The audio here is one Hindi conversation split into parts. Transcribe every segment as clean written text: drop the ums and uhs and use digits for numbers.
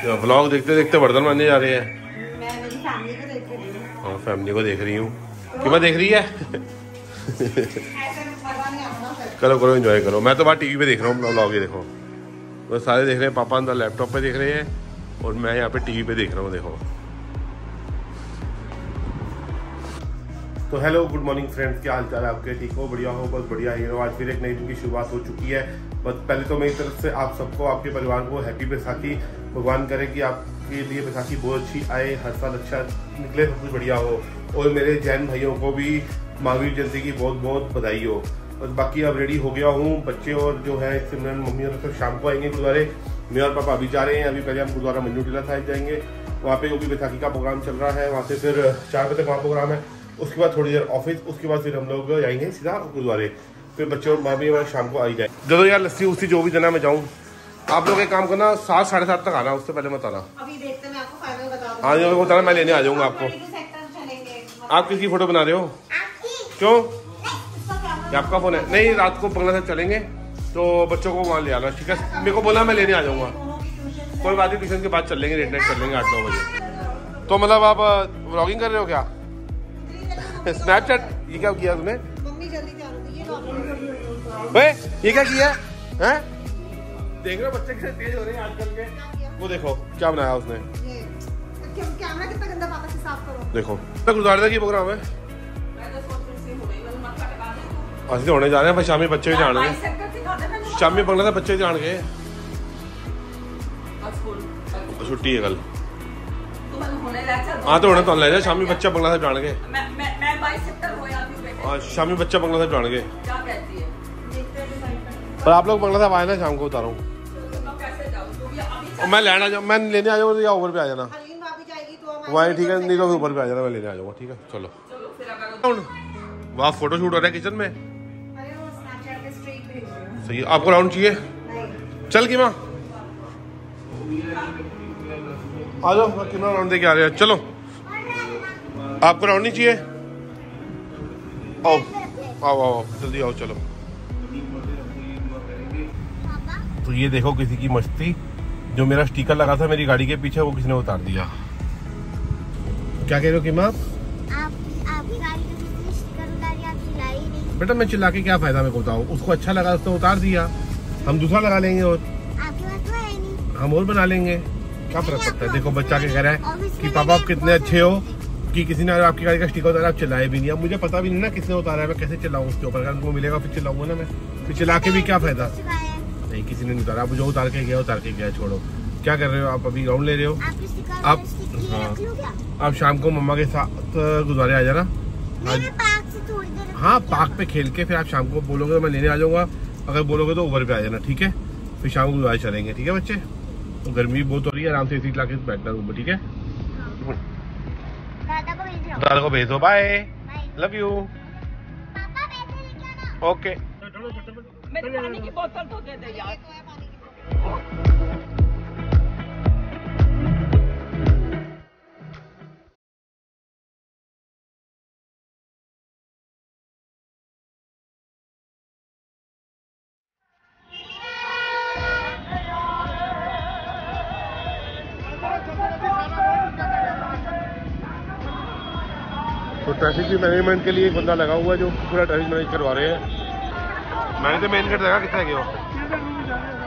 व्लॉग देखते देखते बर्तन मांजने जा रहे हैं। मैं मेरी फैमिली को देख रही हूँ। हाँ फैमिली को देख रही हूँ। कि मैं देख रही है। करो करो एंजॉय करो। मैं तो बाहर टीवी पे देख रहा हूँ अपना व्लॉग। ये देखो वो सारे देख रहे हैं, पापा अंदर लैपटॉप पे देख रहे हैं और मैं यहाँ पे टीवी पे देख रहा हूँ। देखो तो हेलो गुड मॉर्निंग फ्रेंड्स, क्या हाल चाल है आपके? ठीक हो? बढ़िया हो? बस बढ़िया ही हो। आज फिर एक नई दिन की शुरुआत हो चुकी है। बस पहले तो मेरी तरफ से आप सबको, आपके परिवार को हैप्पी बैसाखी। भगवान करे कि आपके लिए बैसाखी बहुत अच्छी आए, हर साल अच्छा निकले, सब कुछ बढ़िया हो। और मेरे जैन भाइयों को भी महावीर जयंती की बहुत बहुत बधाई हो। बस बाकी अब रेडी हो गया हूँ। बच्चे और जो है सिमरन मम्मी और सब शाम को आएंगे गुरुद्वारे। मैं और पापा अभी जा रहे हैं। अभी पहले हम गुरुद्वारा मंजू टीला साहिब जाएंगे, वहाँ पे जो भी बैसाखी का प्रोग्राम चल रहा है, वहाँ से फिर 4 बजे तक वहाँ प्रोग्राम है। उसके बाद थोड़ी देर ऑफिस, उसके बाद फिर हम लोग जाएंगे सीधा गुरुद्वारे। फिर बच्चे और माँ भी हमारे शाम को आई जाए। जो यार लस्सी उसी जो भी देना मैं जाऊँ। आप लोग एक काम करना, 7 साढ़े 7 तक आना, उससे पहले मत आना। अभी देखते मैं आपको फाइनल बता दूंगा। हाँ जो बताना, मैं लेने आ जाऊँगा आपको। आप किसकी फोटो बना रहे हो? क्यों? आपका फोन है? नहीं, रात को बंगला साहब चलेंगे तो बच्चों को वहाँ ले आना, ठीक है? मेरे को बोला मैं लेने आ जाऊँगा। कोई बात नहीं, ट्यूशन के बाद चल लेंगे, लेट नाइट चल लेंगे 8-9 बजे। तो मतलब आप व्लॉगिंग कर रहे हो क्या? स्नैपचैट? ये क्या किया तुमने? मम्मी जल्दी तैयार हो गई है। ओए ये क्या किया है? देख रहे हो बच्चे कैसे तेज हो रहे हैं आजकल के? वो देखो क्या बनाया उसने। कैमरा कितना गंदा, पापा से साफ करो। देखो गुरुद्वारे की प्रोग्राम है। असली होने जा रहे हैं भाई, शामी बच्चे भी जान गए। शामी बंगला था, बच्चे जान गए। छुट्टी है कल। हाँ तो होने तो ले जाए। शामी बच्चा बंगला साहब जान गए। शामी बच्चा बंगला साहब जान गए। पर आप लोग बंगला साहब आए ना, शाम को उतारूँ। मैं लेना जाऊँ, मैं लेने आ जाऊँगा या ऊपर पे आ जाना? वही ठीक है, नहीं तो ऊपर पे आ जाना, मैं लेने आ जाऊँगा। ठीक है चलो। वहाँ फोटो शूट हो रहा है किचन में। सही है। आपको राउंड चाहिए? चल की माँ आ जाओ, कितना राउंड दे के आ रहे हैं। चलो आपको राउंड नहीं चाहिए? आओ आओ आओ जल्दी आओ, चलो। तो ये देखो किसी की मस्ती। जो मेरा स्टिकर लगा था मेरी गाड़ी के पीछे, वो किसी ने उतार दिया। क्या कह रहे हो कि माँ? आपकी गाड़ी के पीछे स्टिकर उतार दिया, आप चिल्लाई नहीं। बेटा मैं चिल्ला के क्या फायदा, मेरे को बताओ। उसको अच्छा लगा, उसने उतार दिया, हम दूसरा लगा लेंगे और आपके पास तो है नहीं, हम और बना लेंगे। क्या फर्क पड़ता है? देखो बच्चा क्या कह रहा है कि पापा आप कितने अच्छे हो कि किसी ने आपकी गाड़ी का स्टिकर उतारा, आप चिल्लाए भी नहीं। अब मुझे पता भी नहीं ना किसने उतारा है, मैं कैसे चिल्लाऊं उसके ऊपर? अगर उनको मिलेगा फिर चिल्लाऊंगा ना मैं। फिर चिल्ला के भी क्या फायदा? नहीं किसी ने नहीं उतारा। आप जो उतार के गया छोड़ो। क्या कर रहे हो आप? अभी राउंड ले रहे हो आप? हाँ आप शाम को मम्मा के साथ गुरुद्वारे आ जाना। हाँ पार्क पे खेल के फिर आप शाम को बोलोगे तो मैं लेने आ जाऊंगा। अगर बोलोगे तो ऊपर पे आ जाना, ठीक है? फिर शाम को गुरुद्वारे चलेंगे, ठीक है बच्चे? तो गर्मी बहुत हो रही है, आराम से सीट ला के बैठना रूम में, ठीक है? दादा को भेज दो। Bye, love you. ओके। मेरी पानी की बोतल तो दे दे यार। तो ट्रैफिक की मैनेजमेंट के लिए एक बंदा लगा हुआ है जो पूरा ट्रैफिक मैनेज करवा रहे हैं। मैंने तो मेन गेट लगा, कितना गया?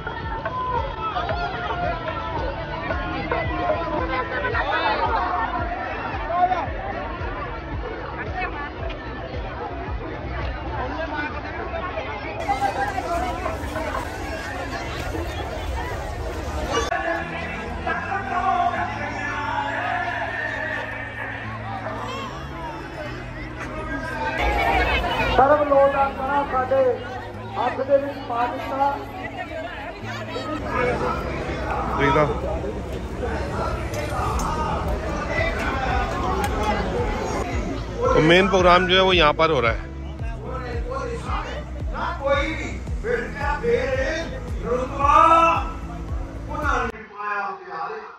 ਸਰਬ ਲੋੜ ਦਾ ਕਣਾ ਸਾਡੇ ਹੱਥ ਦੇ ਵਿੱਚ ਪਾ ਦਿੱਤਾ। तो मेन प्रोग्राम जो है वो यहाँ पर हो रहा है।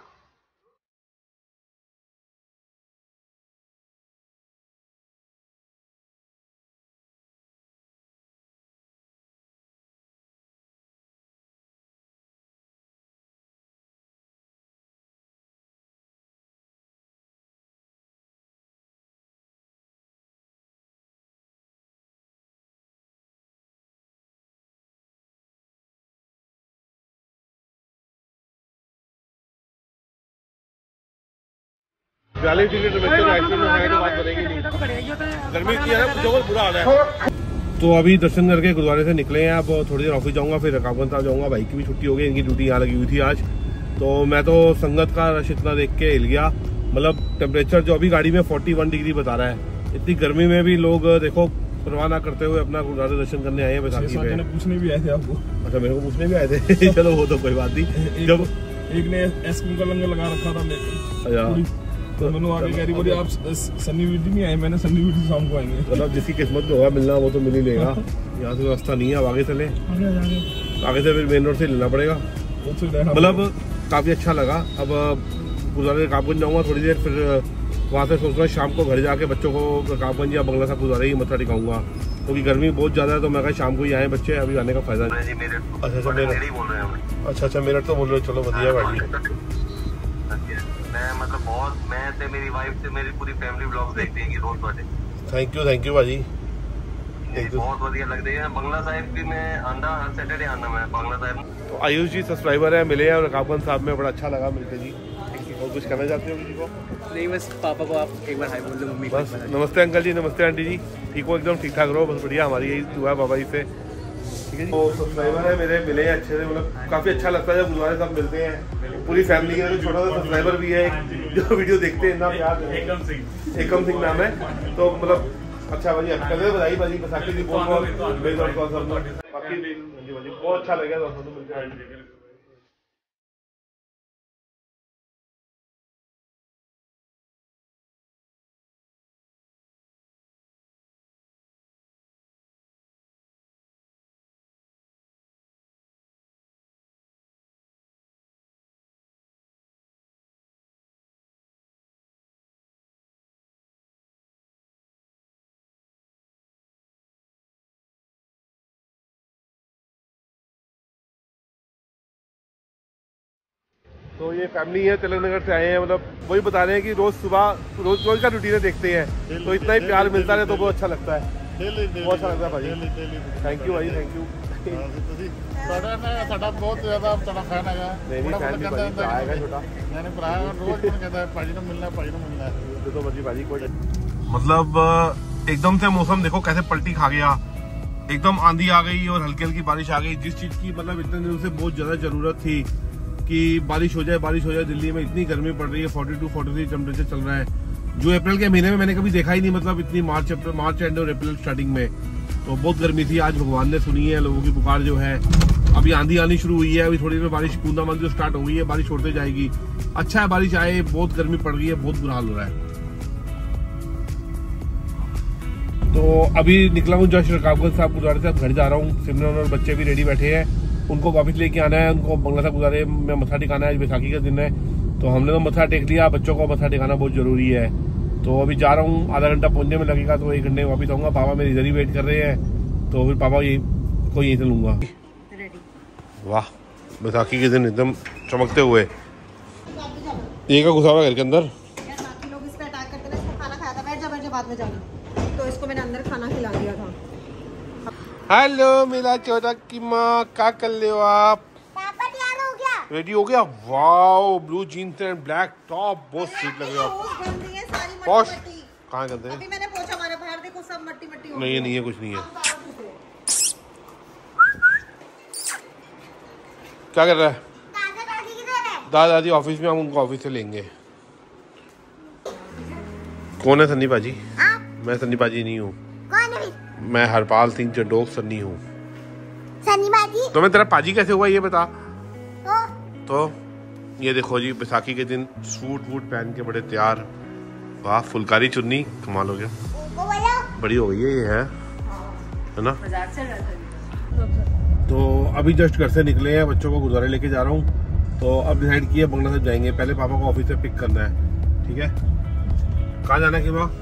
40 डिग्री टेम्परेचर आइसक्रीम में खाने के बाद बनेगी नहीं, गर्मी की है ना, बहुत बुरा हाल है। तो अभी दर्शन करके गुरुद्वारे से निकले हैं, अब थोड़ी देर ऑफिस जाऊंगा, फिर रकाबगंज साहब जाऊंगा। भाई की भी छुट्टी हो गई, इनकी ड्यूटी यहाँ लगी हुई थी आज। तो मैं तो संगत का रश इतना देख के हिल गया, मतलब टेम्परेचर जो अभी गाड़ी में 41 डिग्री बता रहा है। इतनी गर्मी में भी लोग देखो परवाह ना करते हुए अपना गुरुद्वारे दर्शन करने आए हैं बैसाखी पे। पूछने भी आए थे आपको? अच्छा, मेरे को पूछने भी आए थे। चलो वो तो कोई बात नहीं। जब एक ने आइसक्रीम का लंगर लगा रखा था मेरे, तो मैंने आगे कह रही बोली आप सन्नी वीटी नहीं आए, मैंने सन्नी वीटी शाम को आएंगे। मतलब जिसकी किस्मत में होगा मिलना वो तो मिल ही लेगा। यहाँ से रास्ता नहीं है, अब आगे चले, आगे से फिर मेन रोड से लेना पड़ेगा। मतलब काफी अच्छा लगा। अब गुरुद्वारे रकाबगंज जाऊंगा थोड़ी देर, फिर वहाँ से सोच रहा हूँ शाम को घर जाके बच्चों को रकाबगंज या बंगला साहब गुरुद्वारे ही मत्था टिकाऊंगा, क्योंकि गर्मी बहुत ज्यादा है। तो मैं कहा शाम को ही आए बच्चे, अभी आने का फायदा नहीं। अच्छा मेरठ तो बोल रहे, चलो बढ़िया भाई। मैं मतलब बहुत, मैं से मेरी वाइफ से मेरी पूरी फैमिली व्लॉग्स देखती है रोज वाले। थैंक यू भाजी, बहुत बढ़िया लग रही है। बंगला साहिब की मैं आंदा, हर सैटरडे आना मैं बंगला साहिब। तो आयुष जी सब्सक्राइबर है, मिले हैं और रकाबगंज साहब में बड़ा अच्छा लगा मिलकर जी। और कुछ कहना चाहते हो किसी को? नहीं, बस पापा को आप एक बार हाय बोल दो, मम्मी को। बस नमस्ते अंकल जी, नमस्ते आंटी जी, ठीक हो? एकदम ठीक ठाक रहो, बस बढ़िया। हमारी यही दुआ है बाबा जी से, ठीक है जी। तो सब्सक्राइबर है मेरे, मिले हैं अच्छे से, मतलब काफ़ी अच्छा लगता है जब गुरुद्वारे सब मिलते हैं पूरी फैमिली के। तो छोटा सा सब्सक्राइबर भी है जो वीडियो देखते हैं, इतना प्यार। एकम सिंह नाम है। तो मतलब अच्छा भाजी, कल बधाई भाजी बैसाखी की बहुत अच्छा लगा दोस्तों मिलकर। तो ये फैमिली है, तिलक नगर से आए हैं। मतलब वही बता रहे हैं कि रोज सुबह रोज का रूटीन देखते हैं, तो इतना ही प्यार मिलता है तो बहुत अच्छा लगता है, बहुत अच्छा लगता है भाजी। थैंक यू भाई, थैंक यू। साडा बहुत ज्यादा बड़ा फैन है। नहीं फैन भी भाजी आएगा छोटा, मैंने भरा रोज कहता है भाजी को मिलना है। तो भाजी कोई मतलब एकदम से मौसम देखो कैसे पलटी खा गया, एकदम आंधी आ गई और हल्की हल्की बारिश आ गई। जिस चीज की मतलब इतने दिनों से बहुत ज्यादा जरूरत थी कि बारिश हो जाए। दिल्ली में इतनी गर्मी पड़ रही है, 42-43 टेम्परेचर चल रहा है, जो अप्रैल के महीने में मैंने कभी देखा ही नहीं। मतलब इतनी मार्च एंड और अप्रैल स्टार्टिंग में तो बहुत गर्मी थी। आज भगवान ने सुनी है लोगों की पुकार जो है। अभी आंधी आनी शुरू हुई है, अभी थोड़ी देर बारिश बूंदाबांदी जो स्टार्ट हो गई है, बारिश छोड़ते जाएगी। अच्छा है बारिश आए, बहुत गर्मी पड़ रही है, बहुत बुरा हाल हो रहा है। तो अभी निकला हूँ जस्ट रकाबगंज साहब गुरुद्वारे से, अब घर जा रहा हूँ। सिमरन और बच्चे भी रेडी बैठे हैं, उनको वापस लेके आना है। उनको बंगला साहब गुरुद्वारे में मत्था टिकाना है, आज बैसाखी का दिन है। तो हमने तो मत्था टेक लिया, बच्चों को मत्था टिकाना बहुत जरूरी है। तो अभी जा रहा हूँ, आधा घंटा पहुंचने में लगेगा, तो 1 घंटे में वापस आऊंगा। पापा मेरे इधर ही वेट कर रहे हैं, तो फिर पापा को यहीं से लूंगा। वाह, बैसाखी के दिन एकदम चमकते हुए। ये का घुसा हुआ घर के अंदर, बाकी लोग इस पे अटैक करते हैं। इसको खाना खाया था, बैठ जा बाद में जाना, तो इसको मैंने अंदर खाना खिला दिया था। हेलो मेरा छोटा की माँ, क्या कर रहे हो आप? पापा तैयार हो गया? रेडी हो गया? Wow, blue jeans and black top, बहुत स्वीट लग रहे हो आप। पॉश कहाँ गंदे? अभी मैंने पोछा मारा, बाहर देखो सब मट्टी हो नहीं, नहीं है, कुछ नहीं है। क्या कर रहा है? दादा दादी ऑफिस में, हम उनको ऑफिस से लेंगे। कौन है सन्नी पाजी? मैं सन्नी पाजी नहीं हूँ, मैं हरपाल सिंह चंडोक सन्नी हूँ। सन्नी पाजी? तो मैं तेरा पाजी कैसे हुआ ये बता। तो ये देखो जी, बैसाखी के दिन सूट वूट पहन के बड़े तैयार। वाह, फुलकारी चुन्नी, कमाल हो गया, बड़ी हो गई है ये, है ना। तो अभी जस्ट घर से निकले हैं, बच्चों को गुरुद्वारे लेके जा रहा हूँ। तो अब डिसाइड किया बंगला साहब जाएंगे, पहले पापा को ऑफिस से पिक करना है, ठीक है। कहाँ जाना है कि माँ?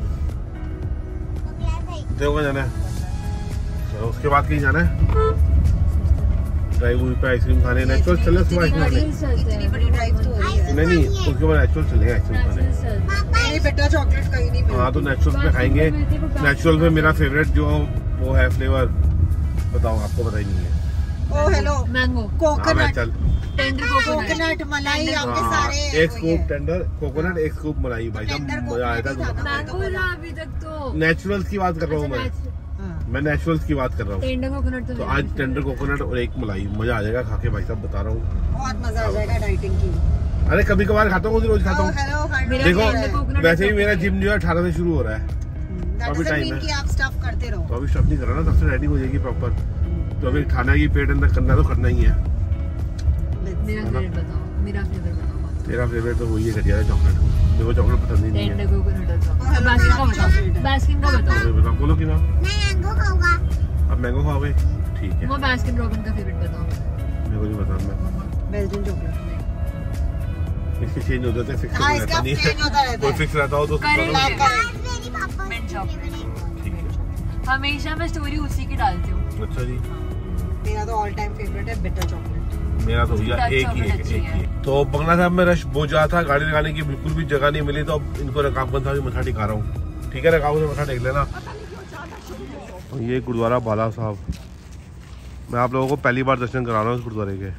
देवगा जाना है, चलो उसके बाद कहीं जाना है। ड्राइव पे आइसक्रीम खाने, नेचुरल चले सुबह आइसक्रीम खाने। इतनी बड़ी ड्राइव तो हो रही है। नहीं, उसके बाद नेचुरल चलेगा आइसक्रीम खाने। नहीं बेटा, चॉकलेट कहीं नहीं मिलती। हाँ, तो नेचुरल पे खाएंगे। नेचुरल में मेरा फेवरेट जो वो है फ्लेवर, बताओ, आपको पता ही नहीं है। ओ हेलो मैंगो, कोकोनट, चल टेंडर कोकोनट मलाई आपके सारे एक स्कूप टेंडर कोकोनट, एक स्कूप मलाई। भाई साहब मजा आया था। मैंगो था अभी तक तो। नेचुरल्स की बात कर रहा हूँ मैं नेचुरल्स की बात कर रहा हूँ। टेंडर कोकोनट तो आज टेंडर कोकोनट और एक मलाई, मजा आ जाएगा खा के भाई साहब, बता रहा हूँ बहुत मजा आ जाएगा डाइटिंग की। अरे कभी कभार खाता हूँ, रोज खाता हूँ। देखो वैसे ही मेरा जिम जो है 18 से शुरू हो रहा है, अभी टाइम है। आप स्टफ करते रहो। तो अभी स्टफ नहीं कर रहा ना, तब से रेडी हो जाएगी प्रॉपर। तो अभी खाना की पेट अंदर करना तो करना ही है। मेरा फेवरेट बताओ, मेरा फेवरेट बताओ। तेरा फेवरेट तो वही है घटिया चॉकलेट। मेरे को चॉकलेट पसंद ही नहीं है। टेंडर कोकोनट बताओ। बास्किन का बताओ। बताओ बोलो कि ना मैं मैंगो खाऊंगा। अब मैंगो खाओगे? ठीक है। वो बास्किन रॉबिन का फेवरेट बताओ। मेरे को नहीं पता। मैं बेल्जियन चॉकलेट इसके चेंज हो जाते हैं, फिक्स हाँ, नहीं इसका रहता। चेंज होता रहता कोई है। फिक्स रहता हो तो करेक्ट। मेरी पापा मिंट चॉकलेट। ठीक है। हमेशा मैं स्टोरी उसी की डालती हूँ। अच्छा जी। मेरा तो ऑल टाइम फेवरेट है बिटर चॉकलेट। मेरा तो भैया Dark एक ही chocolate अच्छी है। तो बंगला साहब में रश बहुत ज्यादा था, गाड़ी लगाने की बिल्कुल भी जगह नहीं मिली। तो अब इनको रकाबगंज था, मथा टिका रहा हूँ। ठीक है, रकाबगंज से मथा टेक लेना। तो ये गुरुद्वारा बाला साहब, मैं आप लोगों को पहली बार दर्शन करा रहा हूँ इस गुरुद्वारे के।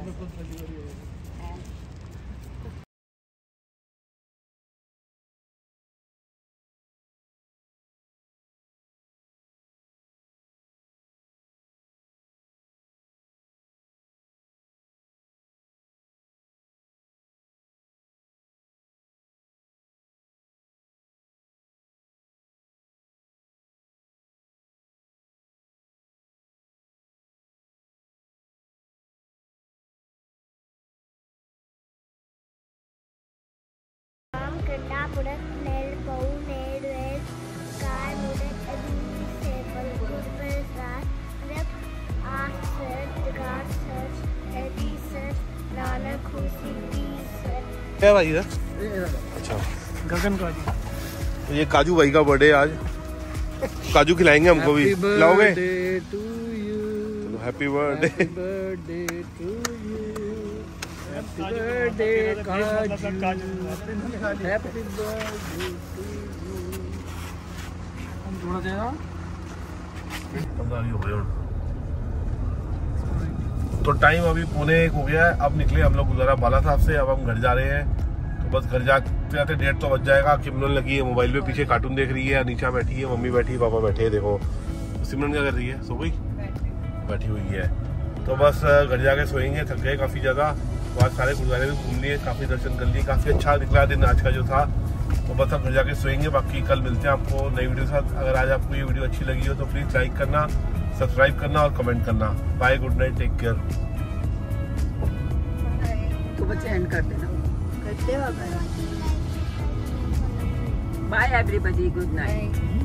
क्या भाई है? अच्छा गगन काजू। तो ये काजू भाई का बर्थडे आज, काजू खिलाएंगे हमको भी, खिलाओगे? Happy birthday to you, happy birthday Kaju, happy birthday to you. हम थोड़ा देना तो टाइम अभी 1:45 हो गया है। अब निकले हम लोग गुरुद्वारा बाला साहब से, अब हम घर जा रहे हैं। तो बस घर जाते जाते 1:30 तो बज जाएगा। सिमरन लगी है मोबाइल पे, पीछे कार्टून देख रही है, नीचा बैठी है, मम्मी बैठी है, पापा बैठे हैं। देखो सिमरन क्या कर रही है? सो गई, बैठी हुई है। तो बस घर जाके सोएंगे, थक गए काफ़ी ज़्यादा। तो आज सारे गुरुद्वारे भी घूम लिए, काफ़ी दर्शन कर लिए, काफ़ी अच्छा निकला दिन आज का जो था। तो बस अब घर जाके सोएंगे, बाकी कल मिलते हैं आपको नई वीडियो के साथ। अगर आज आपको ये वीडियो अच्छी लगी हो तो प्लीज़ लाइक करना, सब्सक्राइब करना और कमेंट करना। Bye, good night, take care. तो बच्चे एंड कर देना। Bye everybody, good night.